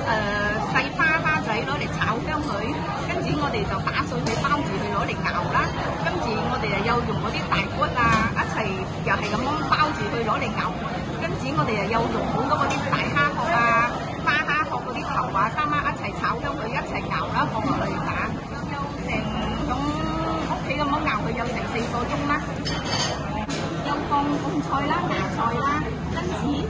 細蝦仔攞嚟炒香佢，跟住我哋就打碎佢包住佢攞嚟熬啦，跟住我哋又用嗰啲大骨啊一齊又係咁樣包住佢攞嚟熬，跟住我哋又用好多嗰啲大蝦殼啊、花蝦殼嗰啲頭啊、三蝦一齊炒香佢一齊熬啦，放落去打，有成咁屋企咁樣熬佢有成4個鐘啦，有放菜啦、芽菜啦，跟住。